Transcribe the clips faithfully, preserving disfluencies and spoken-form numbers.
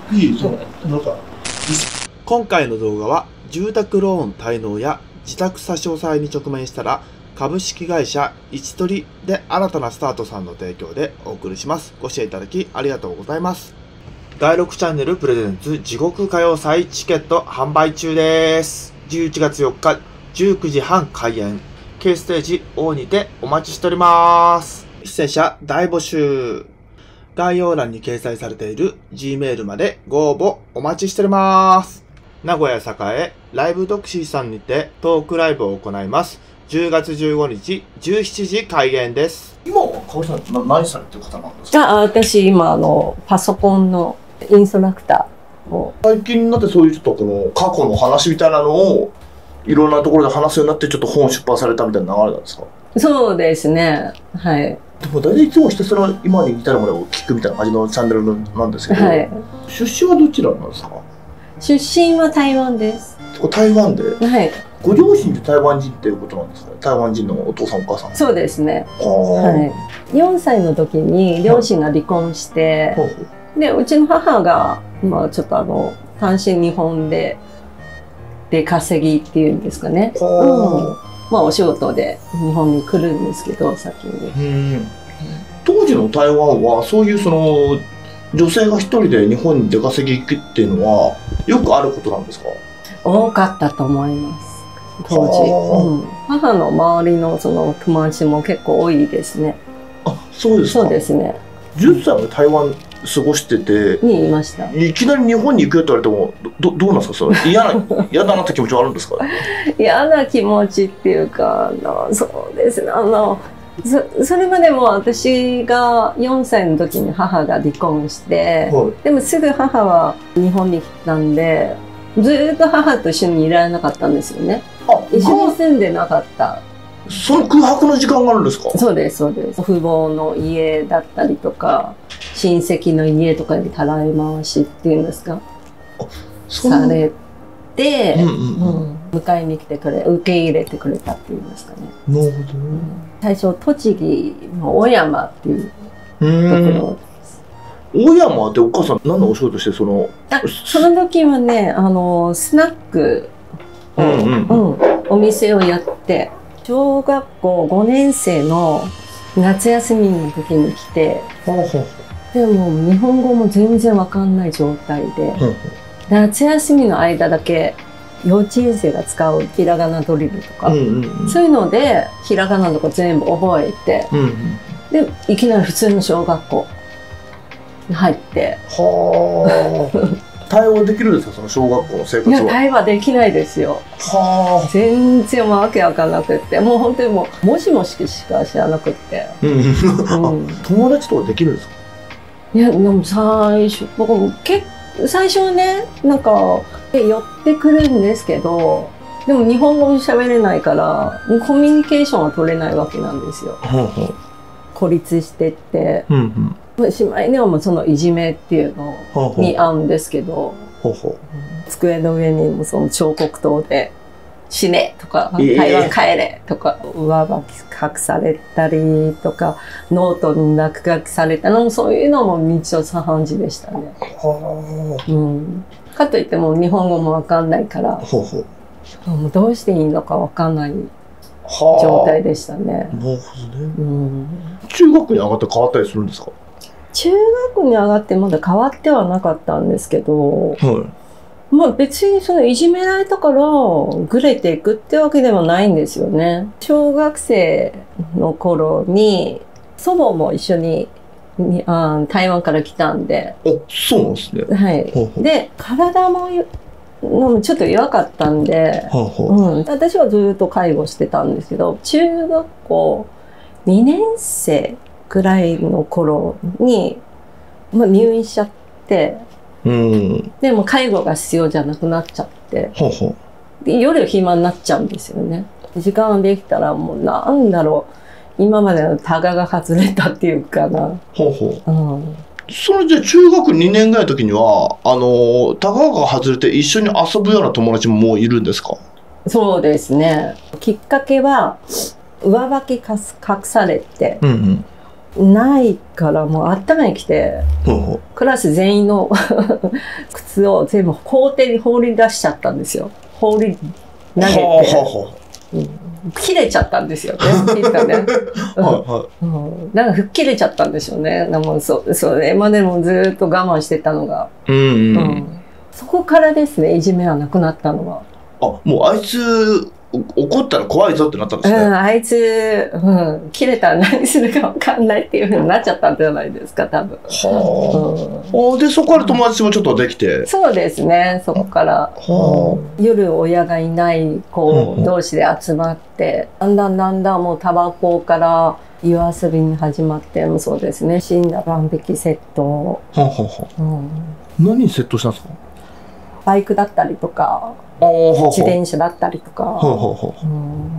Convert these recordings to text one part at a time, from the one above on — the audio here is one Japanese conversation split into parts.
いい、そう、なんか。 今回の動画は、住宅ローン滞納や自宅差し押さえに直面したら、株式会社一取で新たなスタートさんの提供でお送りします。ご視聴いただきありがとうございます。だいろくチャンネルプレゼンツ地獄歌謡祭チケット販売中です。じゅういちがつよっかじゅうくじはん開演。K ステージ オー にてお待ちしております。出演者大募集。概要欄に掲載されている Gmail までご応募お待ちしております。名古屋栄ライブドクシーさんにてトークライブを行います。じゅうがつじゅうごにちじゅうしちじ開演です。 今は香織さん、な何されてる方なんですか？ あ、私今あのパソコンのインストラクターを。 最近になってそういうちょっとこの過去の話みたいなのをいろんなところで話すようになってちょっと本出版されたみたいな流れなんですか？ そうですね。はい。 でも大体いつもひたすら今に至るまでを聞くみたいな感じのチャンネルなんですけど、はい、出身はどちらなんですか？ 出身は台湾です。 台湾で？ はい。 ご両親って台湾人っていうことなんですか？台湾人のお父さんお母さん。 そうですね。はい。よんさいの時に両親が離婚して、はい、でうちの母がまあちょっとあの単身日本でで稼ぎっていうんですかね。うん、まあお仕事で日本に来るんですけど先に。うん、 当時の台湾はそういうその女性が一人で日本に出稼ぎ行くっていうのはよくあることなんですか？ 多かったと思います。当時、うん、母の周りのその友達も結構多いですね。 あ、そうですか。 そうですね。 じゅっさいまで台湾過ごしててにいました。 いきなり日本に行くよって言われても ど, どうなんですか？それ嫌な嫌だなって気持ちはあるんですか？ 嫌な気持ちっていうか、あのそうですね。あの そ, それまでも私がよんさいの時に母が離婚して、はい、でもすぐ母は日本に来たんで、ずっと母と一緒にいられなかったんですよね。あ、一緒に住んでなかった。 その空白の時間があるんですか？ そうですそうです。父母の家だったりとか親戚の家とかにたらい回しっていうんですか、されて、迎えに来てくれ、受け入れてくれたっていうんですかね。 なるほど、ね、 うん、最初栃木の小山っていうところです。 小山ってお母さん何のお仕事してその？ あ、その時はね、あのスナックを、うんうん、お店をやって、小学校ごねんせいの夏休みの時に来て、でも日本語も全然わかんない状態で、夏休みの間だけ幼稚園生が使うひらがなドリルとか、そういうのでひらがなとか全部覚えて、うんうん、でいきなり普通の小学校に入って。はあ。対応できるんですか、その小学校の生活は？ いや、対話できないですよ。はあ。全然わけわかんなくって、もう本当にもうもしもししか知らなくって。うん、 友達とかできるんですか？ いや、でも最初僕も結最初はね、なんか寄ってくるんですけど、でも日本語も喋れないからコミュニケーションは取れないわけなんですよ。孤立してって。うんうんしまいにはもうそのいじめっていうのに遭うんですけど、ほうほう、机の上にもその彫刻刀で「死ね」とか「台湾帰れ」とか上書き隠されたりとかノートに落書きされたのも、そういうのも日常茶飯事でしたね。うん、かといっても日本語も分かんないからほうほう、もうどうしていいのか分かんない状態でしたね。なるほどね。 うん、中学に上がって変わったりするんですか？ 中学に上がってまだ変わってはなかったんですけど、はい、まあ別にそのいじめられたからグレていくってわけではないんですよね。小学生の頃に祖母も一緒ににあ台湾から来たんで。 あ、そうなんですね。 はい。ほうほう、で体もちょっと弱かったんで、ほうほう、うん、私はずっと介護してたんですけど、中学校にねんせいくらいの頃に、まあ、入院しちゃって、うん、でも介護が必要じゃなくなっちゃって、ほうほう、で夜暇になっちゃうんですよね。時間ができたらもうなんだろう、今までのタガが外れたっていうかな。 ほうほう、うん、それじゃ中学にねんぐらいの時にはあのタガが外れて一緒に遊ぶような友達ももういるんですか？ そうですね。きっかけは上履きかす隠されて、うんうん、 ないからもう頭に来て、 ほうほう。 クラス全員の靴を全部校庭に放り出しちゃったんですよ。放り投げて、 はあはうん、切れちゃったんですよね。きっとね。 あはうん、なんか吹っ切れちゃったんでしょうね。でもそうそれまでもずっと我慢してたのが、 い。うんうん。 うん、そこからですね、いじめはなくなったのは。 あ、もうあいつ怒ったら怖いぞってなったんですね。 うん、あいつ、うん、切れたら何するか分かんないっていう風になっちゃったんじゃないですか、多分。 はあ、 うん、 あ。で、そこから友達もちょっとできて。 そうですね、そこから。 はうん、夜親がいない子同士で集まって、だんだんだんだんもうタバコから夜遊びに始まって、もうそうですね、死んだ万引き窃盗。 あはあはあ。 うん、 何に窃盗したんですか？ バイクだったりとか、 ああ、はあはあ。 自転車だったりとか、 はあはあはあ。 うん、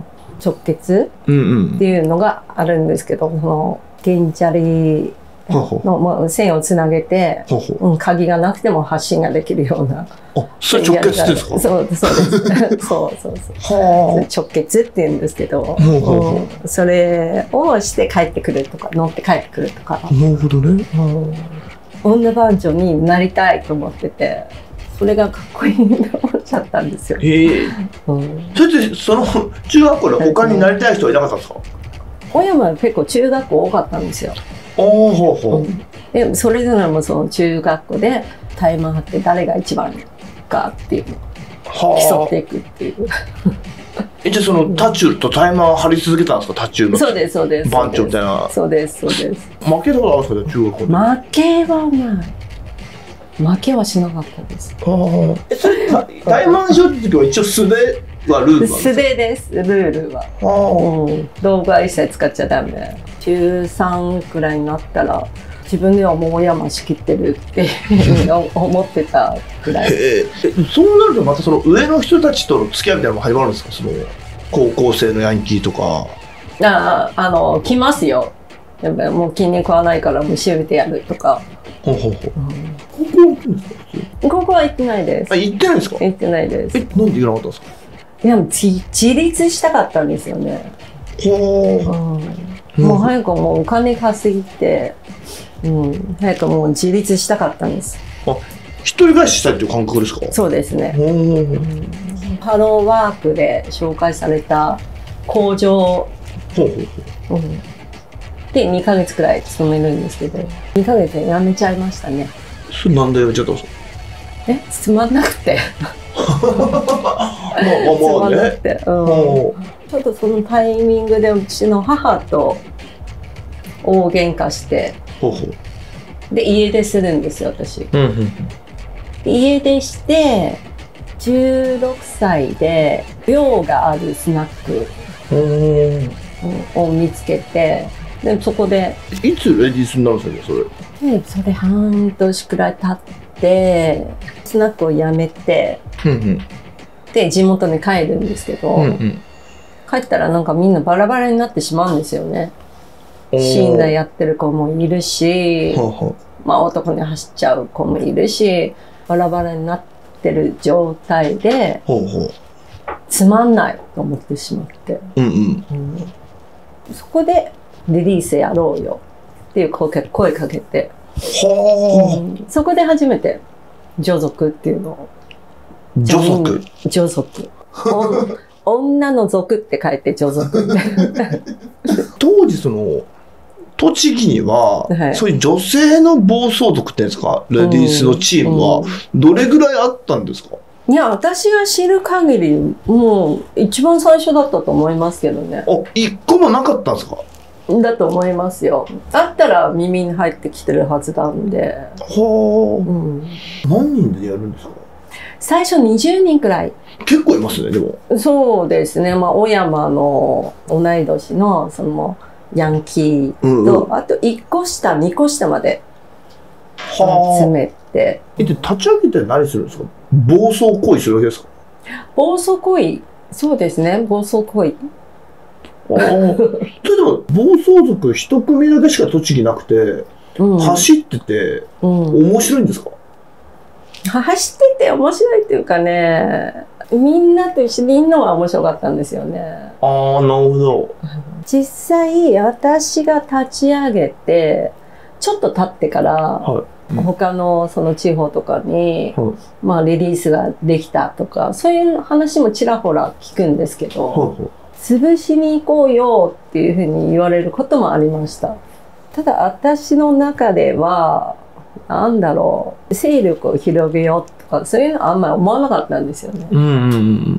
直結うんうん。 っていうのがあるんですけど、その原チャリはあはのもう線をつなげて、 あ。はあはうん、鍵がなくても発信ができるような。 あ。あ、それ直結ですか？ そう、そうです。そうそうそう。 は直結って言うんですけど、 ほうほうほううん、それをして帰ってくるとか、乗って帰ってくるとか、 あ。なるほどね。 うん、女番長になりたいと思ってて、それがかっこいいと思っちゃったんですよ。 へえ。 うん、 それで、その中学校で他になりたい人はいなかったんですか？ 小山は結構中学校多かったんですよ。 ああ、ほうほう。 うんでそれぞれもその中学校でタイマー張って誰が一番かっていうのを競っていくっていう。 え、じゃあそのタチューとタイマー張り続けたんですか？タチューのそうですそうです。 番長みたいな。 そうですそうです。 負けたことあるんですか？中学校で。 負けはない負けはしなかったです。 ああ。え、それタタイマーショーって時は一応素手はルールなんですか？ 素手ですルールは。 あうん、道具は一切使っちゃダメ。中さんくらいになったら自分ではもう親も仕切ってるって思ってたくらい。 へえ。そうなるとまたその上の人たちとの付き合いみたいなのも始まるんですか？その高校生のヤンキーとか。 ああの来ますよ。やっぱりもう筋肉はないから虫めてやるとか。 ほうほうほう。 うん、 高校行ってんですか？普通。 ここは行ってないです。 あ、行ってないんですか？ 行ってないです。 え、なんで行かなかったんですか？ いや自自立したかったんですよね。 ほうん、もう早くもうお金稼ぎて、うん、早くもう自立したかったんです。 あ、一人暮らししたいっていう感覚ですか？ そうですね。 ほう。 うん、ハローワークで紹介された工場、 ほうほうほう。 うん、でにかげつくらい勤めるんですけど、にかげつで辞めちゃいましたね。 それなんでやめちゃったんですか？ え、つまんなくて。 まあまあまあね。 て、うん、ちょっとそのタイミングでうちの母と大喧嘩して、 ほうほう。 で家出するんですよ私。 うんうん。 家出してじゅうろくさいで寮があるスナックを見つけて、でそこでいつレディースになるんですか？それ。 でそれ半年くらい経ってスナックを辞めて、 うんうん。 で地元に帰るんですけど、 うんうん。 帰ったらなんかみんなバラバラになってしまうんですよね。信頼やってる子もいるし、 はあはまあ男に走っちゃう子もいるし、バラバラになってる状態で、 ほうほう。 つまんないと思ってしまって、 うんうん。 うん、そこでリリースやろうよっていう声声かけて、 はあ、 うん、そこで初めて女族っていうのを。 女族。 女族。女の族って書いて女族。 当時その栃木には、はい、そういう女性の暴走族っていうんですか、レディースのチームはどれぐらいあったんですか？ いや、私が知る限りもう一番最初だったと思いますけどね。 あ、一個もなかったんですか？ だと思いますよ。あったら耳に入ってきてるはずなんで。 はあ、うん、何人でやるんですか？ 最初にじゅうにんくらい。 結構いますね、でも。 そうですね。まあ、小山の同い年の、その、ヤンキーと、うんうん、あといっこ下、にこ下まで、詰めて。 え、で、立ち上げて何するんですか？暴走行為するわけですか？ 暴走行為。そうですね、暴走行為。 ああ。それでも、暴走族一組だけしか栃木なくて、うん、走ってて、うん、面白いんですか？ 走ってて面白いっていうかね、 みんなと一緒にいるのが面白かったんですよね。 ああ、なるほど。 実際私が立ち上げてちょっと経ってから、はい、うん、他のその地方とかに、はい、まあリリースができたとかそういう話もちらほら聞くんですけど、はいはい、潰しに行こうよっていうふうに言われることもありました。ただ私の中ではなんだろう、勢力を広げようとかそういうのはあんまり思わなかったんですよね。うんうんうん、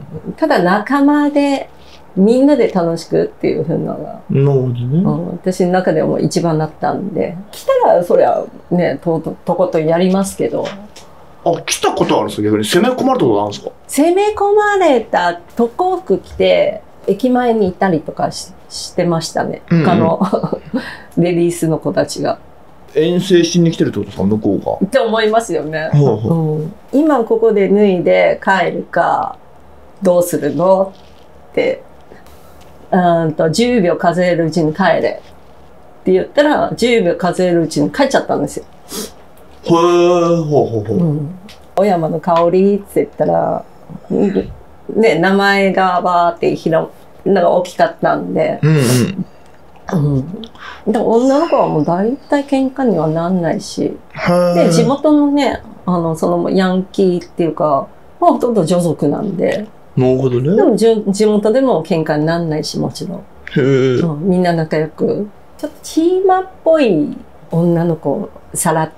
ただ仲間でみんなで楽しくっていうふうなのが、なるほどね、うん、私の中でも一番だったんで、来たらそりゃね と, と, とことんやりますけど。 あ、来たことあるんですか？逆に攻め込まれたことあるんですか？ 攻め込まれた特攻服着て駅前にいたりとか し, してましたね、うんうん、他のレディースの子たちが。 遠征しに来てるってことですか、向こうが。 って思いますよね、うん、今ここで脱いで帰るかどうするのってうんとじゅうびょう数えるうちに帰れって言ったらじゅうびょう数えるうちに帰っちゃったんですよ。へー、ほうほうほう、うん、小山の香りって言ったら、ね、名前がバーって広なんか大きかったんで、うんうんうん、でも女の子はもう大体喧嘩にはなんないし、で地元のねあのそのヤンキーっていうか、まあ、ほとんど女族なんで。なるほどね。でも地元でも喧嘩にならないし、もちろん。へー、うん、みんな仲良く。ちょっとチーマっぽい女の子をさらって、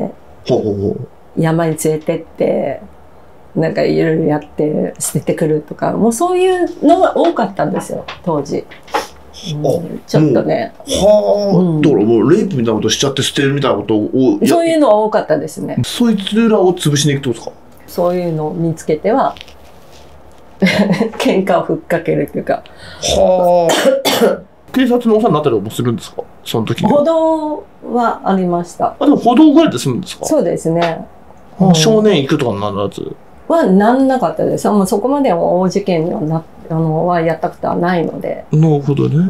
ほうほうほう、山に連れてって、なんかいろいろやって捨ててくるとか、もうそういうのが多かったんですよ、当時。うん、ちょっとね。 はあ、うん、だからもうレイプみたいなことしちゃって捨てるみたいなことを。 そういうのは多かったですね。 そいつらを潰しに行くってことですか？ そういうのを見つけては、喧嘩をふっかけるというか。はあ。警察のお世話になったりもするんですか、その時に。 歩道はありました。 あ、でも歩道ぐらいで済むんですか？ そうですね。 うん、少年行くとかならずはなんなかったです。もうそこまでは大事件にはなあのはやったことはないので。 なるほどね。うん、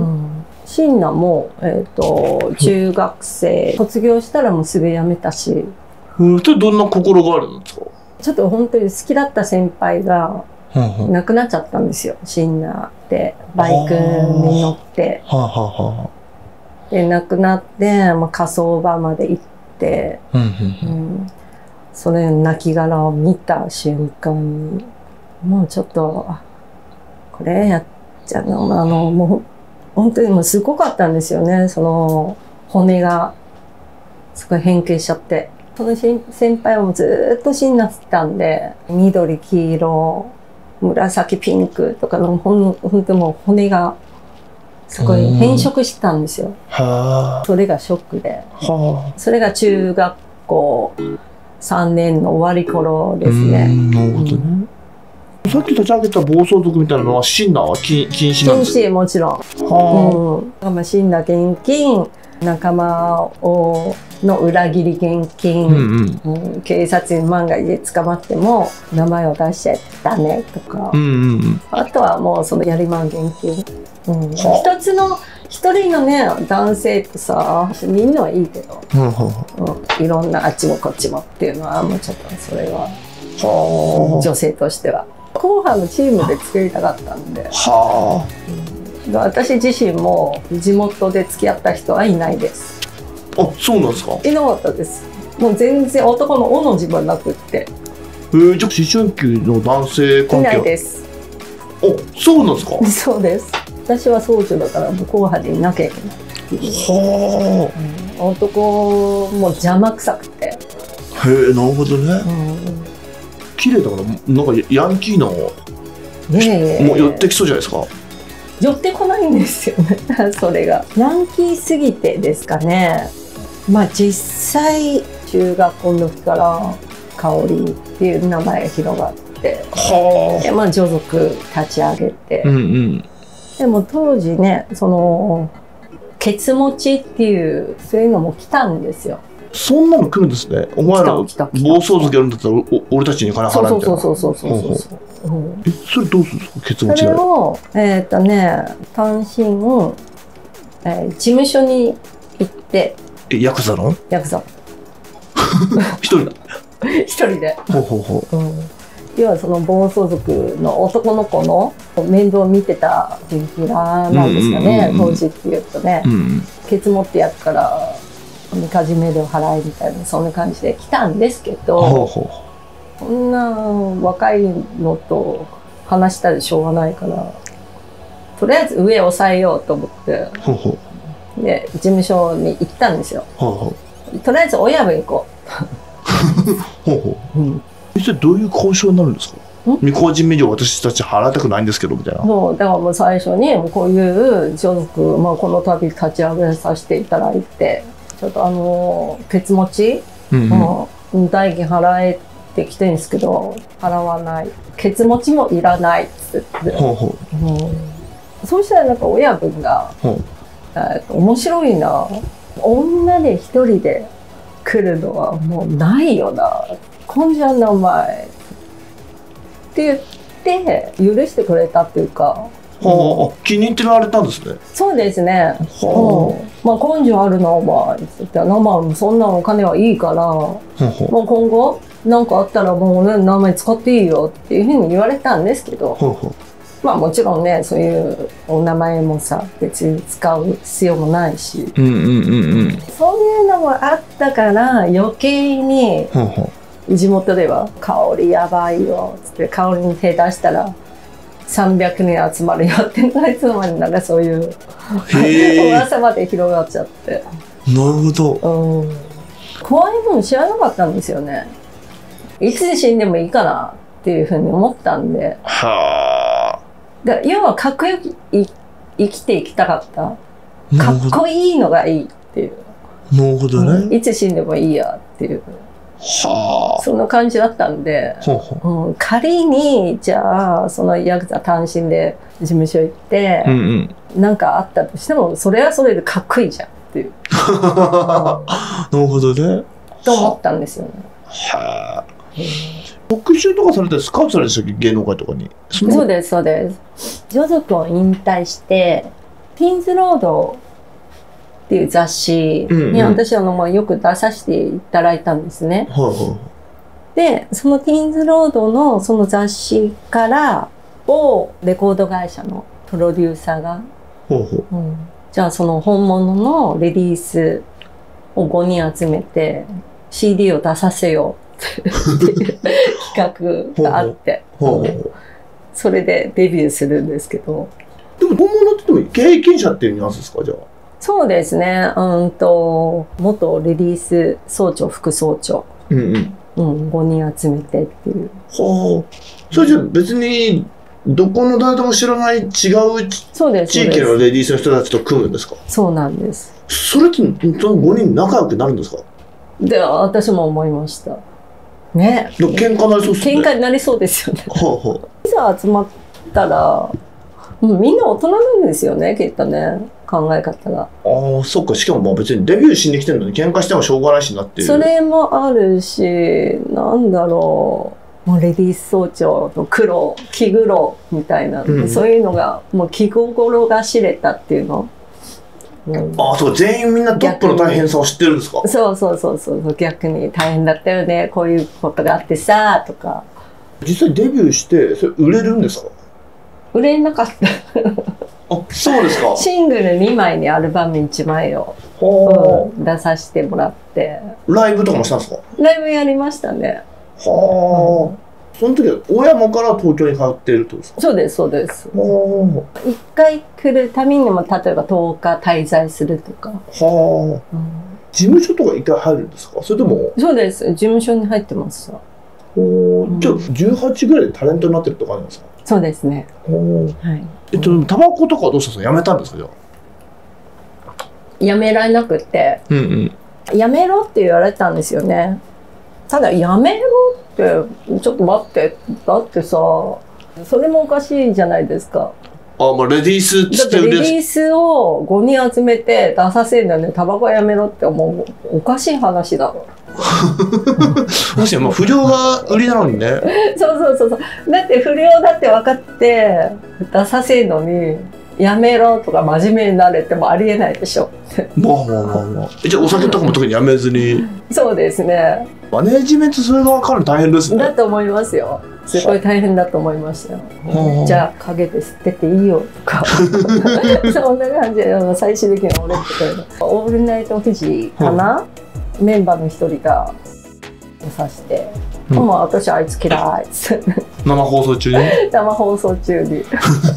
椎名も、えーと、中学生卒業したらもうすぐ辞めたし。 うん、どんな心があるんですか？ ちょっと本当に好きだった先輩が亡くなっちゃったんですよ。椎名でバイクに乗って。はあはあはあ、で亡くなって、まあ、火葬場まで行って、うんうん、それ亡骸を見た瞬間にもうちょっとこれやっちゃうの、あのもう本当にもうすごかったんですよね。その骨がすごい変形しちゃって、その先輩はもうずっと死になってたんで、緑黄色紫ピンクとかのほん本当もう骨がすごい変色してたんですよ。はあ、それがショックで、はあ、それが中学校さんねんの終わり頃ですね。なるほどね。 うん、さっき立ち上げた暴走族みたいなのはシンナーは禁止なんですか？ 禁止、もちろん。はあ、うん、シンナー現金、仲間をの裏切り現金、うんうんうん、警察に万が一で捕まっても名前を出しちゃダメとか、うんうんうん、あとはもうそのやりまん現金、うん、一つの一人のね男性ってさみんなはいいけど、うんうん、いろんなあっちもこっちもっていうのはもうちょっとそれは、うん、女性としては後半のチームで作りたかったんで。はあ、うん、私自身も地元で付き合った人はいないです。 あ、そうなんですか？ いなかったです。もう全然男のおの字もなくって。 えー、じゃあ思春期の男性関係はいないです。 あ、そうなんですか？ そうです。私は総長だからもう後派でいなきゃいけない。はあ、うん、男も邪魔くさくて。へえ、なるほどね。うん、綺麗だからなんかヤンキーのねえもう寄ってきそうじゃないですか？ 寄ってこないんですよねそれがヤンキーすぎてですかね。まあ実際中学校の時から香織っていう名前が広がって、はあ、で、まあ、女族立ち上げて、うんうん、でも当時ねそのケツ持ちっていうそういうのも来たんですよ。 そんなの来るんですね。お前ら暴走族やるんだったらお俺たちに金払うみたいな。そうそうそうそうそうそう、うん、え、それどうするんですか？ケツ持ちそれをえっとね単身、えー、事務所に行って、 え、ヤクザの？ ヤクザ一人だ。 一人で。ほうほうほう。うん、 要はその暴走族の男の子の面倒を見てたチンピラなんですかね、当時っていうとね、うんうん、ケツ持ってやっからみかじめ料払いみたいな、そんな感じで来たんですけど、ほうほう、こんな若いのと話したらしょうがないから、とりあえず上を抑えようと思って、ほうほう、で事務所に行ったんですよ。ほうほう、とりあえず親分行こう。ほうほう、うん、 それどういう交渉になるんですか？みかじめ料私たち払いたくないんですけどみたいな。 そうだからもう最初にもうこういう所属、まあ、この度立ち上げさせていただいて、ちょっとあのケツ持ち、うんうん、代金払えてきてるんですけど払わない、ケツ持ちもいらないっつって、ほうほう、うん、そうしたらなんか親分が、えー、面白いな、女で一人で来るのはもうないよな、根性のお前って言って許してくれたっていうか、 はあ、気に入ってられたんですね。 そうですね。はあ、まあ根性あるなお前って言って、まあそんなお金はいいから、はあ、もう今後何かあったらもうね名前使っていいよっていうふうに言われたんですけど、はあ、まあもちろんねそういうお名前もさ別に使う必要もないし、うんうんうんうん、そういうのもあったから余計に。はあ、地元では「香りやばいよ」っつって香りに手出したらさんびゃくにん集まるよっていつの間になんかそういう噂まで広がっちゃって。 なるほど、 うん、怖いもん知らなかったんですよね。いつ死んでもいいかなっていうふうに思ったんで、はあ、だから要はかっこよく生きていきたかった、かっこいいのがいいっていう。 なるほどね、 うん、いつ死んでもいいやっていう。はあ、そんな感じだったんで、ほうほう、うん、仮にじゃあそのヤクザ単身で事務所行って、うんうん、なんかあったとしてもそれはそれでかっこいいじゃんっていう。 なるほどね。 と思ったんですよね。 はあ、特集とかされてスカウトされてたっけ、芸能界とかに。 そうですそうです。所属を引退してティーンズロードっていう雑誌に私はもうよく出させていただいたんですね。うんうん、でそのティーンズロードのその雑誌からをレコード会社のプロデューサーが、ほうほう、うん、じゃあその本物のレディースをごにん集めて シーディー を出させようっていう企画があってそれでデビューするんですけど。 でも本物って言っても経験者っていうニュアンスですか？じゃあそうですね、うんと元レディース総長副総長、うんうん、うん、ごにん集めてっていう。はあ、 それじゃ別にどこの誰とも知らない違う地域のレディースの人たちと組むんですか？ そうなんです。 それってそのごにん仲良くなるんですか？ で私も思いましたね。 喧嘩になりそうですね。 喧嘩になりそうですよね。はあはあ、いざ集まったらみんな大人なんですよねきっとね、考え方が。 ああ、そっか。しかもまあ別にデビューしに来てるのに喧嘩してもしょうがないしなっていう。 それもあるし、なんだろう、もうレディース総長の苦労、気苦労みたいな、うん、そういうのがもう気心が知れたっていうの。 うん、ああ、そう、全員みんなトップの大変さを知ってるんですか？ そうそうそうそう、逆に大変だったよね、こういうことがあってさとか。 実際デビューしてそれ売れるんですか？ 売れなかった。 あ、そうですか。 シングルにまいにアルバムいちまいを、うん、出させてもらって。ライブとかもしたんですか？ ライブやりましたね。 はあ、うん、その時は親もから東京に通っているってことですか？ そうですそうです。一回来るためにも例えばとおか滞在するとか。はあ、うん、事務所とか一回入るんですか？それとも？ そうです、事務所に入ってます。 お、じゃあじゅうはちぐらいでタレントになってるとかあるんですか？ そうですね。 はい。えっとタバコとかはどうしたんですか？やめたんですか？じゃあ。やめられなくて、うんうん、やめろって言われたんですよね。ただやめろってちょっと待って、だってさそれもおかしいじゃないですか。 あ、まあレディースっつってだってレディースをごにん集めて出させるんだよね。タバコやめろってもうおかしい話だろ。 もしも不良が売りなのにね。 そうそうそうそう。だって不良だって分かって出させるのにやめろとか真面目になれってもありえないでしょ。 まあまあまあまあ。じゃあお酒とかも特にやめずに。 そうですね。 マネージメントそれが分かるの大変ですね。 だと思いますよ。 すごい大変だと思いましたよ。じゃあ陰で吸ってていいよとかそんな感じで最終的に俺ってオールナイトフジかな、メンバーの一人が指して、うん、もう私あいつ嫌いっつって生放送中に生放送中に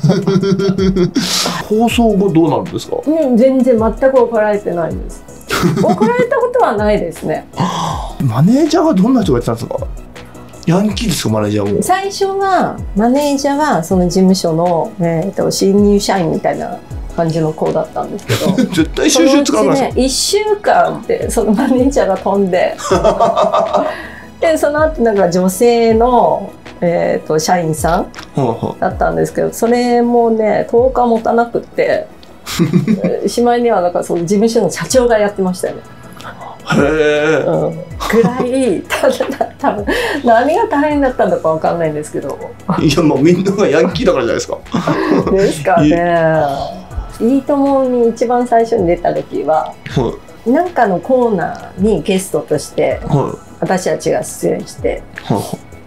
放送後どうなるんですか？ うん、全然全く怒られてないんです。怒られたことはないですね。 マネージャーはどんな人がやってたんですか？ヤンキーですか、マネージャーも。 最初はマネージャーはその事務所の、えー、と新入社員みたいな感じの子だったんですけど絶対収集つかないですよ。 ね、いっしゅうかんでそのマネージャーが飛んででその後なんか女性の、えー、と社員さんだったんですけど、それもねとおか持たなくってしまいにはなんかその事務所の社長がやってましたよね。 へえ、 うん、ぐらいた多分何が大変だったんだかわかんないんですけどいやもうみんながヤンキーだからじゃないですかですかね。いいともに一番最初に出た時は、はい、なんかのコーナーにゲストとして、はい、私たちが出演して、はい、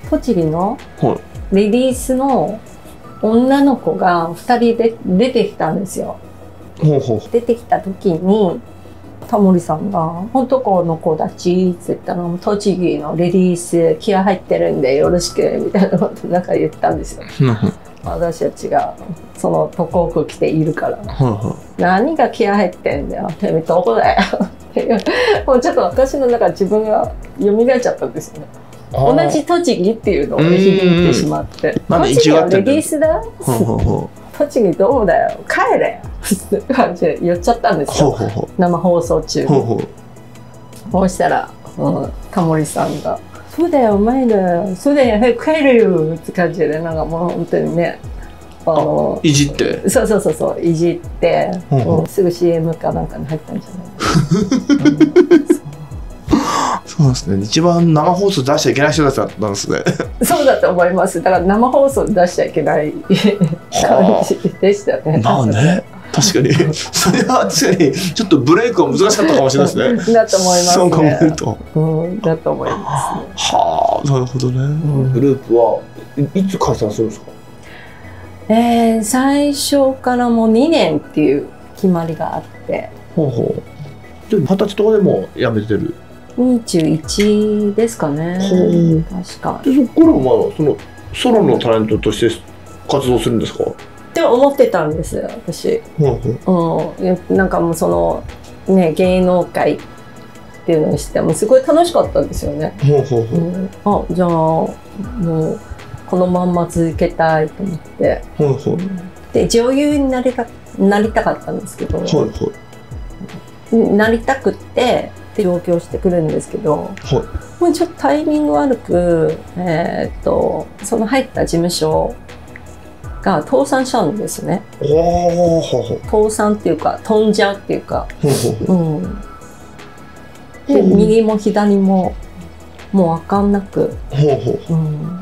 栃木のレディースの女の子がふたりで出てきたんですよ。はい、出てきた時にタモリさんが「本当この子たち」って言ったの「栃木のレディース気合入ってるんでよろしく」みたいなことなんか言ったんですよ。私たちがその特攻服着ているから「何が気合入ってんだよてめえどこだよ」っていうもうちょっと私の中自分が蘇っちゃったんですよね。同じ栃木っていうのを響いてしまって「栃木はレディースだ」栃木どうだよ帰れって感じで言っちゃったんですよ。ほうほうほう生放送中に。ほうほうそうしたら、うん、タモリさんが「そうだようまいのよそうだよ早く帰るよ」って感じでなんかもう本当にねあのいじってそうそうそうそういじって、うんうん、すぐ シーエム かなんかに入ったんじゃない、うん、そうそうですね。一番生放送出しちゃいけない人だったんですね。そうだと思います。だから生放送出しちゃいけない感じでしたね。 まあね、確かにそれは確かにちょっとブレイクは難しかったかもしれないですね。 だと思いますね。 そう考えると、 うん、だと思います、ね。 はあ、なるほどね。うん、グループはいつ解散するんですか？ えー、最初からもうにねんっていう決まりがあって。 ほうほう。でも二十歳とかでも辞めてる。 にじゅういちですかね。確か。 でそこからまあそのソロのタレントとして活動するんですか？ って思ってたんですよ私。うん、なんかもうそのね芸能界っていうのをしてもすごい楽しかったんですよね。ほうほうほう、うん、あじゃあもうこのまんま続けたいと思って。ほうほうで女優になりたなりたかったんですけど。はいはい、なりたくって上京してくるんですけど、はい、もうちょっとタイミング悪く、えー、っとその入った事務所が倒産したんですね。倒産っていうか飛んじゃうっていうか、うん、で右も左ももう分かんなく、うん、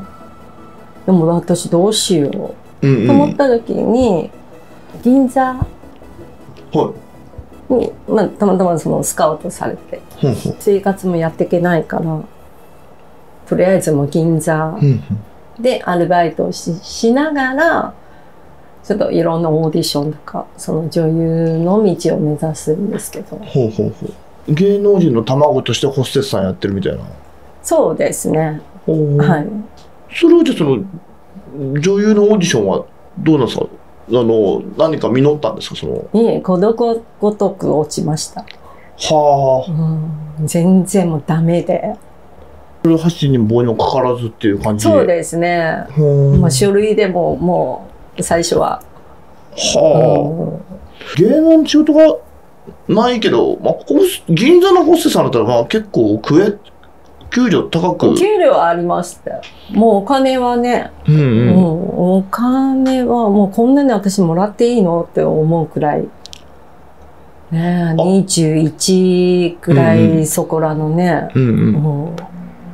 でも私どうしよう、うんうん、と思った時に銀座、はいにまあ、たまたまそのスカウトされて生活もやっていけないからとりあえずもう銀座でアルバイトを し, しながらちょっといろんなオーディションとかその女優の道を目指すんですけど。ほうほうほう。芸能人の卵としてホステスさんやってるみたいな。 そうですね。はい。 それはじゃあその女優のオーディションはどうなんですか？あの何か実ったんですか？そのいえ、孤独ごとく落ちました。 はあ、 うん、全然もうダメで箸にも棒にもかからずっていう感じ。 そうですね。まあ書類でももう最初ははあ、芸能の仕事がないけど、まあ、銀座のホステスさんだったらまあ結構食え給料高く給料はありましたよ。もうお金はね、うんうん、もうお金はもうこんなに私もらっていいのって思うくらいね、にじゅういちくらいそこらのね、うんうん、も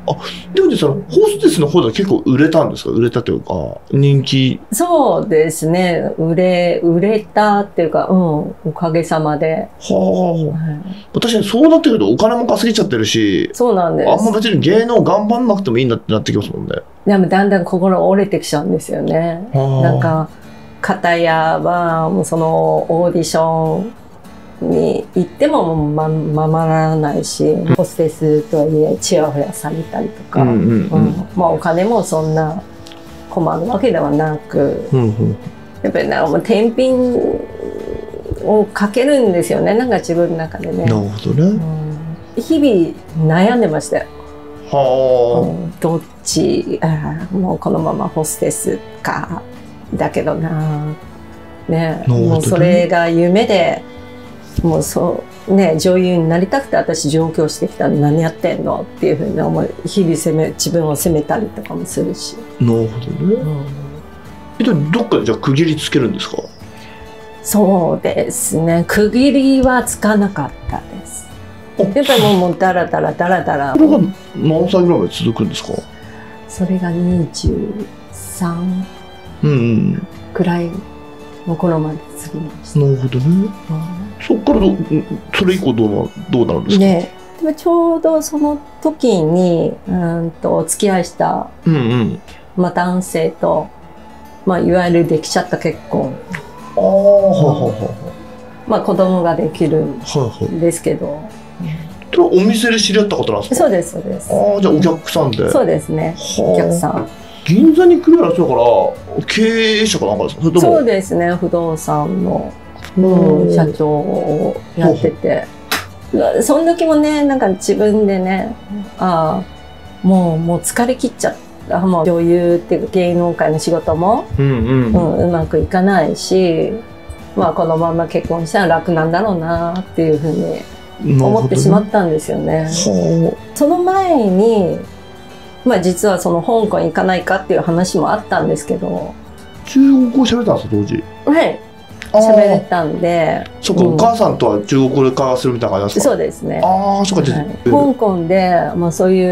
あ、でもね、そのホステスの方では結構売れたんですか？売れたというか、人気。 そうですね。売れ、売れたっていうか、うん、おかげさまで。 はあ。はい、確かにそうなってくるとお金も稼げちゃってるし、 そうなんです。 あんま別に芸能頑張んなくてもいいんだってなってきますもんね。 でもだんだん心折れてきちゃうんですよね。なんか、片やは、もうそのオーディション、に行ってもまままらないし、うん、ホステスとはいえチヤホヤされたりとか、まあお金もそんな困るわけではなく、うんうん、やっぱりなんかもう天秤をかけるんですよね、なんか自分の中でね。 なるほどね、 うん、日々悩んでましたよ。はあ、うん、どっちあもうこのままホステスかだけどな、ね、もうそれが夢で。もうそうね、女優になりたくて私上京してきたの何やってんのっていうふうに思い、日々責め自分を責めたりとかもするし。 なるほどね、うん、えどっかでじゃあ区切りつけるんですか？ そうですね、区切りはつかなかったです。やっぱりもうもうダラダラダラダラ。 それが何歳ぐらいまで続くんですか？ それがにじゅうさんくらいの頃まで続きました。 なるほどね、うん、そっからどそれ以降どうなどうなるんですか？ ね、でもちょうどその時にうんとお付き合いした、うんうんまあ、男性と、まあ、いわゆるできちゃった結婚、あ、うん、まあ子供ができるんですけど、 それはお店で知り合ったことなんですか？ そうですそうです。 ああ、じゃあお客さんで。 そうですね、お客さん。 銀座に来るやつだから経営者かなんかですか？ そうですね、不動産の、うん、社長をやってて、その時もね、なんか自分でね、ああもうもう疲れ切っちゃった、もう女優っていう芸能界の仕事も、うんうんうん、うまくいかないし、まあこのまま結婚したら楽なんだろうなっていうふうに思ってしまったんですよね。その前にまあ実はその香港行かないかっていう話もあったんですけど、 中国語喋れたんですか当時？ はい、喋れたんで。 そっか、うん、お母さんとは中国語で会話するみたいな感じですか？そうですね。ああ、そっか、はい、 香港で、まあ、そういう、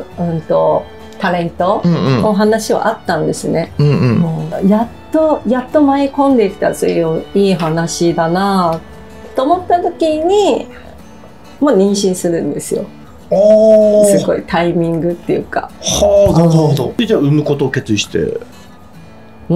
うんと、タレントの話はあったんですね。うんうん、もうやっとやっと舞い込んできた、そういういい話だなと思った時に、もう妊娠するんですよ。すごいタイミングっていうか。 はあ、なるほど。でじゃあ産むことを決意して、 うん、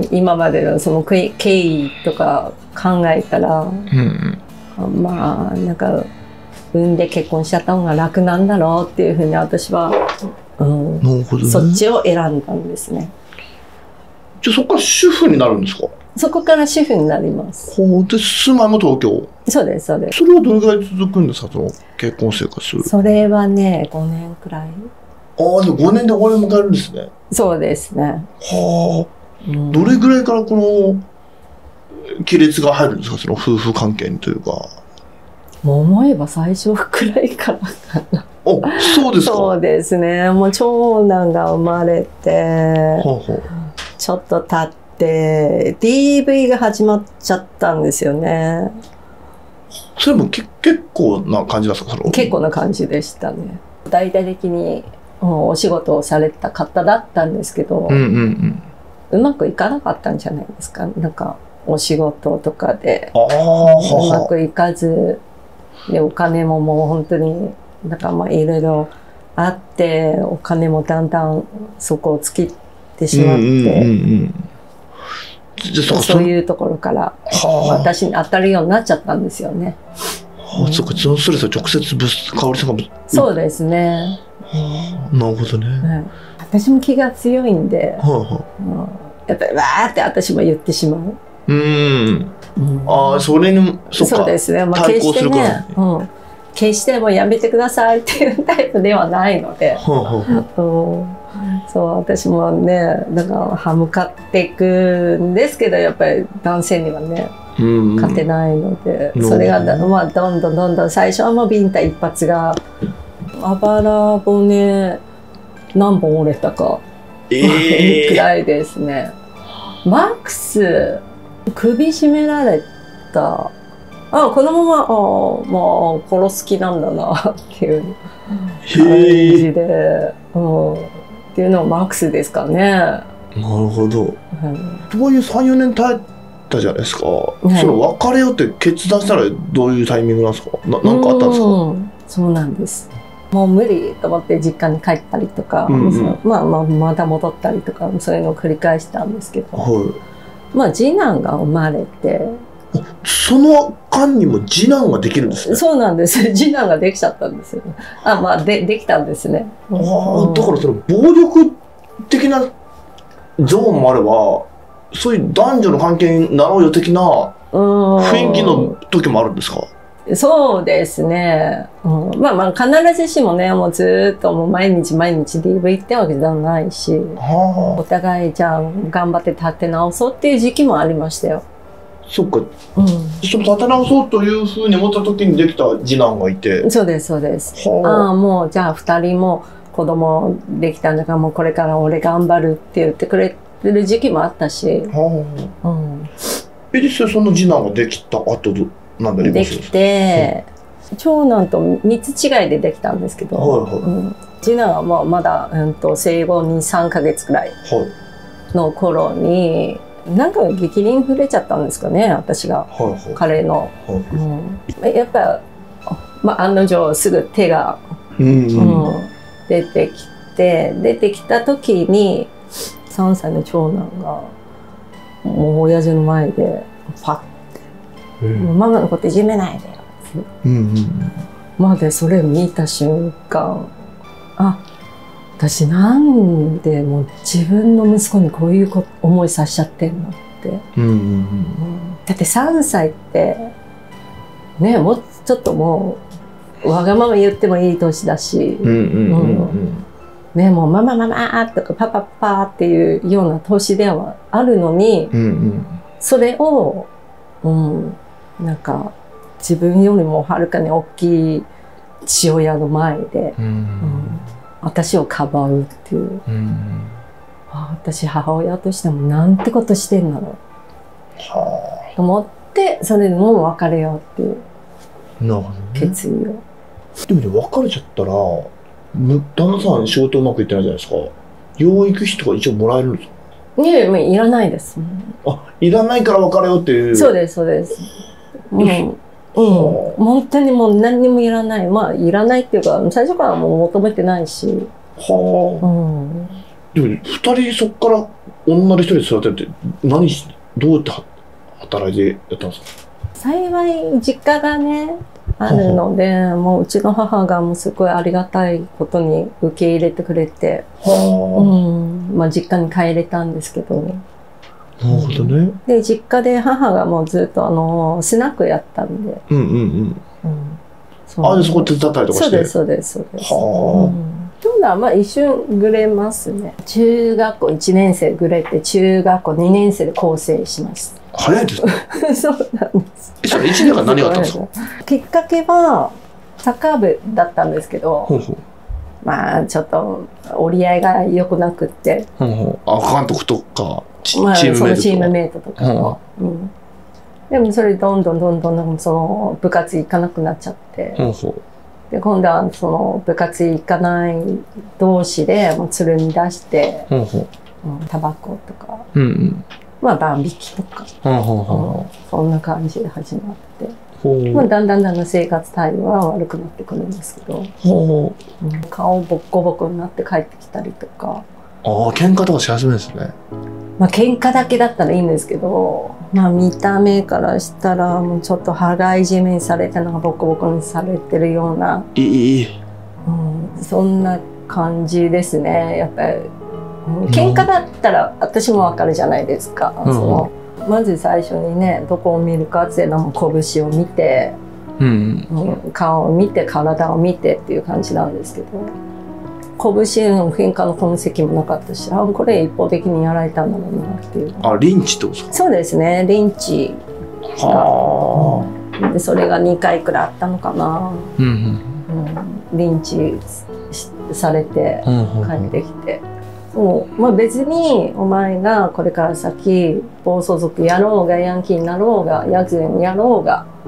今までのその経緯とか考えたら、うんうん、まあなんか産んで結婚しちゃった方が楽なんだろうっていうふうに私は、うん、なるほどね、そっちを選んだんですね。 じゃあそこから主婦になるんですか？ そこから主婦になります。 ほう、で住まいも東京？ そうですそうです。 それはどれぐらい続くんですか、その結婚生活？ それはねごねんくらい。 ああ、でもごねんで終わりを迎えるんですね。 そうですね。 はあ、うん、どれぐらいからこの亀裂が入るんですか、その夫婦関係にというか。 もう思えば最初くらいからかな。 あ、そうですか。 そうですね。もう長男が生まれて、はあはあ、ちょっと経って。で ディーブイ が始まっちゃったんですよね。 それもけ結構な感じですか？その結構な感じでしたね。大々的にお仕事をされた方だったんですけど、うんうんうん、うまくいかなかったんじゃないですか。なんかお仕事とかでうまくいかずで、お金ももう本当になんかまあいろいろあって、お金もだんだんそこを尽きてしまって。うんうんうんうんそういうところから私に当たるようになっちゃったんですよね。 はあ、そっか、そのストレスを直接ぶつかおりさんが。 そうですね。 なるほどね、 はい。私も気が強いんで、はあはあ、やっぱりわーって私も言ってしまう。うん。 うん、ああ、それにそっか、 そうですね。まあ、決してね、うん、決してもうやめてくださいっていうタイプではないので。はあはあ、うんそう私もね、だから歯向かっていくんですけど、やっぱり男性にはね、うん、勝てないので、それが、まあ、どんどんどんどん最初はもうビンタ一発があばら骨何本折れたか、えー、くらいですね。マックス首絞められた、あこのままあ、まあ、殺す気なんだなっていう感じで。 うん、っていうのはマックスですかね。なるほど。 はい、 とはいえさん、よねん経ったじゃないですか。はい、その別れようって決断したらどういうタイミングなんですか？な、なんかあったんですか？うん、 そうなんです。もう無理と思って実家に帰ったりとか、うんうん、まあまあまた戻ったりとか、そういうのを繰り返したんですけど、はい、まあ次男が生まれて、 その間にも次男ができるんですね。 そうなんです。次男ができちゃったんですよ。あ、まあでできたんですね。 ああ、だからその暴力的なゾーンもあれば、そういう男女の関係になろうよ的な雰囲気の時もあるんですか？ そうですね、うん、まあまあ必ずしもね、もうずっともう毎日毎日 ディーブイ ってわけじゃないし、はあ、お互いじゃあ頑張って立て直そうっていう時期もありましたよ。 そっか、うん、その立て直そうというふうに思った時にできた次男がいて。 そうですそうです。はあ、ああ、もうじゃあふたりも子供できたんだから、もうこれから俺頑張るって言ってくれてる時期もあったし、はあ、うん、 え、実際その次男ができた後なんだできて、うん、長男とみっつ違いでできたんですけど、はいはい、うん、次男はもうまだ、うん、と生後に、さんかげつくらいの頃に、はい、なんか激鱗触れちゃったんですかね、私が、はいはい、彼の、はい、うん、やっぱ、まあ、案の定すぐ手が、うんうんうん、出てきて、出てきた時にさんさいの長男がもう親父の前でパッて、うん、もうママのこといじめないでよ、うんうん、までそれ見た瞬間、あ、私なんでもう自分の息子にこういうこ思いさせちゃってんのって、うんうんうん、だってさんさいってね、もうちょっともうわがまま言ってもいい年だし、ね、もうママママとかパパパっていうような年ではあるのに、うんうん、それを、うん、なんか自分よりもはるかに大きい父親の前で、うんうん、私をかばうっていう、うんうん、あ、私母親としてもなんてことしてんだろう、はあ、と思ってそれでもう別れようっていう決意を、ね、 でもね、別れちゃったら旦那さん仕事うまくいってないじゃないですか。養育費とか一応もらえるんですか？ いやいや、いらないです。 あ、いらないから別れようっていう。 そうですそうです。もう、うん、本当にもう何にもいらない。まあいらないっていうか、最初からもう求めてないし。はあ。うん、 でもふたりそっから女で一人で育てるって何しどうやって働いてやったんですか？ 幸い実家がねあるので、はあ、もううちの母がもうすごいありがたいことに受け入れてくれて、はあ、うん、まあ実家に帰れたんですけど。なるほどね。 で実家で母がもうずっとあのスナックやったんで。うんうんうん。うん、 そうあでそこ手伝ったりとかして。 そうですそうですそうです。はあ。うんそうだ、まあ一瞬ぐれますね。中学校いちねん生ぐれて、中学校にねん生で更生します。 早いですね。 そうなんです。 え、それいちねんかん何があったんですか？ きっかけはサッカー部だったんですけど、ほうほう、まあちょっと折り合いが良くなくって、 ほうほう、あ、監督とかチ、 まあ、 チームメイトとか、そのチームメイトとかは、うんうん、でもそれどんどんどんどんその部活行かなくなっちゃって。ほうほう、で今度はその部活行かない同士でもうつるみ出して、ほうほう、うん、タバコとか、うんうん、まあ万引きとか、ほうほうほう、うん、そんな感じで始まって、ほう、まあ、だんだんだんだん生活態度は悪くなってくるんですけど、ほう、うん、顔ボッコボコになって帰ってきたりとか。 ああ、喧嘩とかし始めるんですね。 まあ喧嘩だけだったらいいんですけど、まあ見た目からしたらもうちょっと羽がいじめにされてなんかボコボコにされてるような、いい、うん、そんな感じですね。やっぱり、うん、喧嘩だったら私もわかるじゃないですか。うん、そのまず最初にね、どこを見るかっていうのも拳を見て、うんうん、顔を見て体を見てっていう感じなんですけど。拳の喧嘩の痕跡もなかったし、あ、これ一方的にやられたんだろうなっていう。 あ、リンチってことですか？そうですね、リンチが、はあ、でそれがにかいくらいあったのかな、うんうんうん、リンチされて帰ってきて、うんうんうん、そう、まあ、別にお前がこれから先暴走族やろうがヤンキーになろうがヤクザにやろうが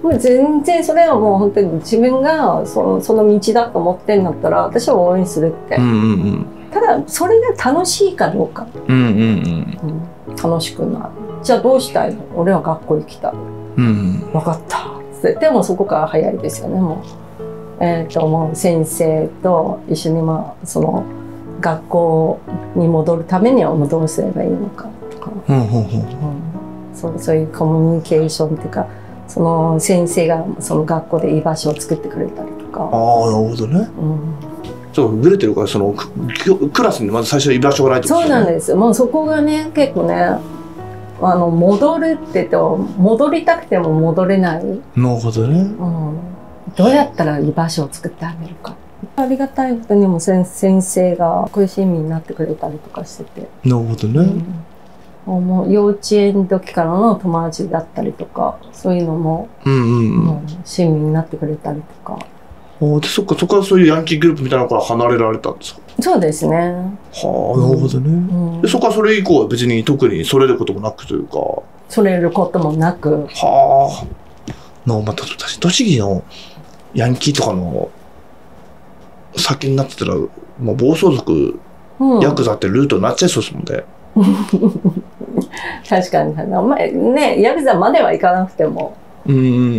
もう全然それはもう本当に自分がその、その道だと思ってんだったら私は応援するって、 うんうんうん、ただそれが楽しいかどうか、 うんうんうんうん、楽しくない、じゃあどうしたいの、俺は学校行きたい、うん、分かったでもそこから早いですよね。もう、えー、ともう先生と一緒に、まあ、その学校に戻るためにはどうすればいいのかとか、うんうんうん、そう、そういうコミュニケーションっていうか、その先生がその学校で居場所を作ってくれたりとか。 ああ、なるほどね。うん、そうブレてるからそのクラスにまず最初居場所がないってことですね。そうなんです。 もうそこがね結構ね、あの戻るって言っても戻りたくても戻れない。 なるほどね。うん、 どうやったら居場所を作ってあげるか。ありがたいことにも先生が食いしんみになってくれたりとかしてて。 なるほどね。 うん、もう幼稚園時からの友達だったりとかそういうのも、うんうんうん、親身になってくれたりとか。 あでそっかそこからそういうヤンキーグループみたいなのから離れられたんですか。 そうですね。はあ、なるほどね。うん、でそこからそれ以降は別に特にそれることもなくというか。 それることもなく。 はあ。のまた私栃木のヤンキーとかの先になってたらもう暴走族、うん、ヤクザってルートになっちゃいそうですもんね。 確かにお前ねヤクザまではいかなくても。うんうん、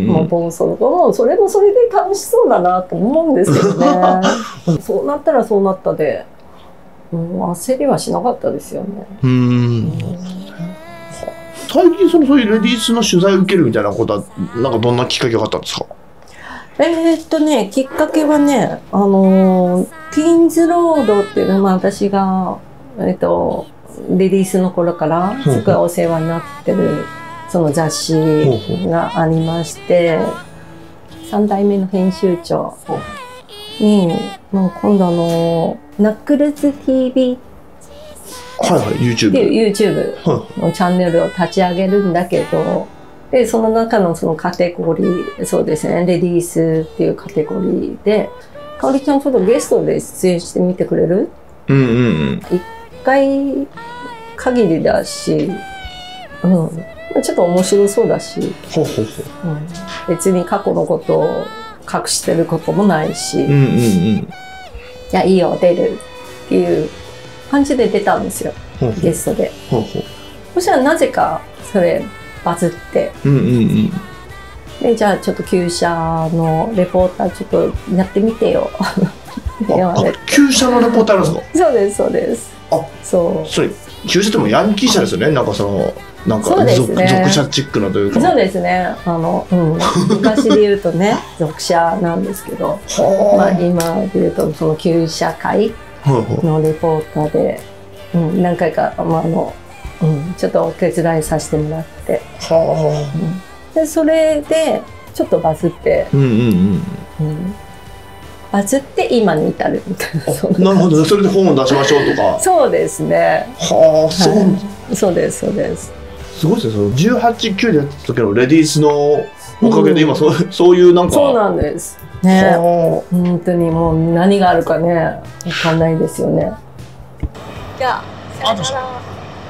もう暴走族もそれもそれで楽しそうだなと思うんですけどね。そうなったらそうなったで、うん、焦りはしなかったですよね。うんうん最近そのそういうレディースの取材を受けるみたいなことはなんかどんなきっかけがあったんですか。 えー、っとねきっかけはねあのティーンズロードっていうのは、まあ、私が、えー、っとレディースの頃からすごいお世話になってるその雑誌がありまして、さん代目の編集長にもう今度あのナックルズ ティービーはいはい YouTube っていう YouTube のチャンネルを立ち上げるんだけど、でその中のそのカテゴリーそうですねレディースっていうカテゴリーでかおりちゃんちょっとゲストで出演してみてくれる？うんうんうん。一回限りだし、うん。ちょっと面白そうだし、ほうほうほう、うん、別に過去のことを隠してることもないし、うんうんうん、いやいいよ出るっていう感じで出たんですよ、ほうほうゲストで。ほうほうそしたらなぜかそれバズって、うんうんうん、でじゃあちょっと旧車のレポーターちょっとやってみてよって言われて。 旧車のレポーターなんですか？ そうですそうです。あそうそれ旧車ってもヤンキー車ですよね。なんかそのなんか属、ね、属車チックなというか。 そうですね。あの、うん、昔で言うとね属車なんですけどまあ今で言うとその旧車会のレポーターで、うん、何回か、まああのうん、ちょっとお手伝いさせてもらって、はうん、でそれでちょっとバズって、うんうんうんうん、バズって今に至るみたいな。 なるほど、それで本を出しましょうとか。 そうですね。 はあ、そう、 はい、そうですそうです。 すごいですね。そのじゅうはち、きゅうでやった時のレディースのおかげで今そう、うん、そういうなんか。 そうなんです。ね。本当にもう何があるかね、わかんないですよね。じゃあ、さよなら。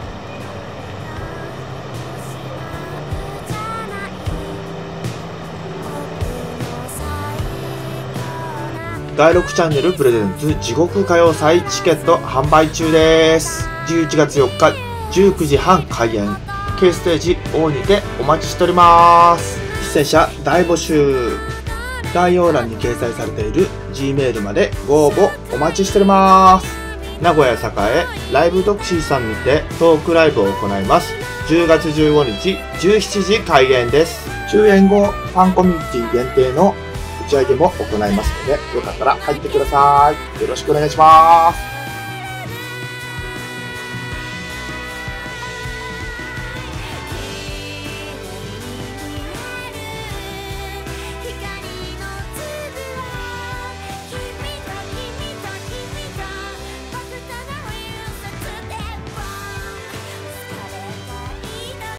だいろくチャンネルプレゼンツ地獄歌謡祭チケット販売中です。じゅういちがつよっかじゅうくじはん開演。K ステージ オー にてお待ちしております。出演者大募集。概要欄に掲載されている G メールまでご応募お待ちしております。名古屋栄ライブドクシーさんにてトークライブを行います。じゅうがつじゅうごにちじゅうしちじ開演です。終演後ファンコミュニティ限定の打ち上げも行いますので、よかったら入ってください。よろしくお願いします。